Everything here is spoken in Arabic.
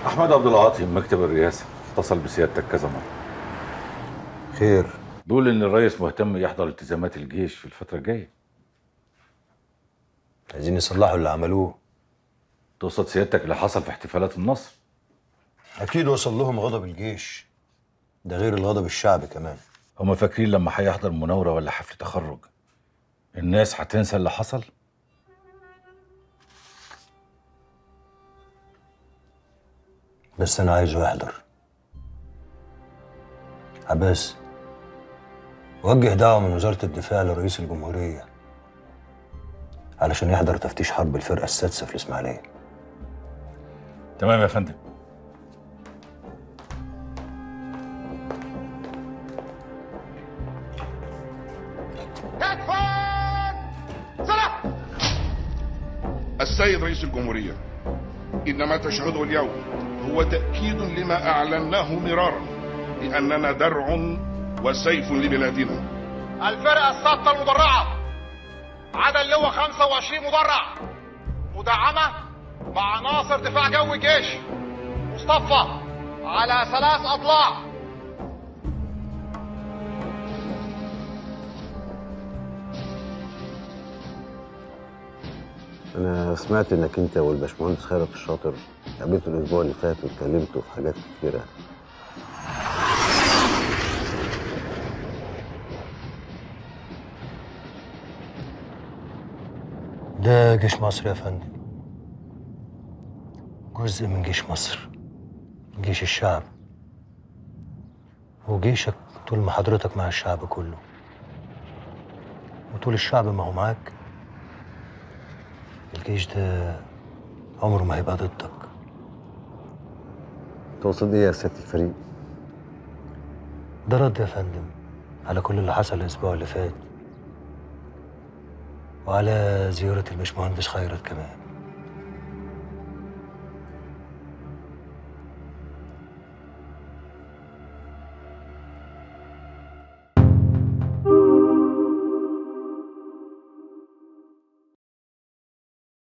أحمد عبد العاطي من مكتب الرئاسة اتصل بسيادتك كذا مرة. خير. بيقول إن الرئيس مهتم يحضر التزامات الجيش في الفترة الجاية. عايزين يصلحوا اللي عملوه. تقصد سيادتك اللي حصل في احتفالات النصر؟ أكيد وصل لهم غضب الجيش، ده غير الغضب الشعبي كمان. هما فاكرين لما هيحضر مناورة ولا حفل تخرج الناس هتنسى اللي حصل؟ بس أنا عايزه يحضر. عباس، وجه دعوة من وزارة الدفاع لرئيس الجمهورية علشان يحضر تفتيش حرب الفرقة السادسة في الإسماعيلية. تمام يا فندم. السيد رئيس الجمهورية، إن ما تشهده اليوم هو تأكيد لما أعلناه مرارا بأننا درع وسيف لبلادنا. الفرقة السادسة المدرعة عدد اللواء 25 مدرع مدعمة مع عناصر دفاع جوي جيش مصطفى على 3 أضلاع. أنا سمعت إنك أنت والباشمهندس خيرت الشاطر قابلته الأسبوع اللي فات واتكلمتوا في حاجات كتيرة. ده جيش مصر يا فندم، جزء من جيش مصر، جيش الشعب. وجيشك طول ما حضرتك مع الشعب كله، وطول الشعب ما هو معاك، الجيش ده عمره ما هيبقى ضدك. تقصد إيه يا سيادة الفريق؟ ده رد يا فندم على كل اللي حصل الأسبوع اللي فات، وعلى زيارة الباشمهندس خيرت كمان.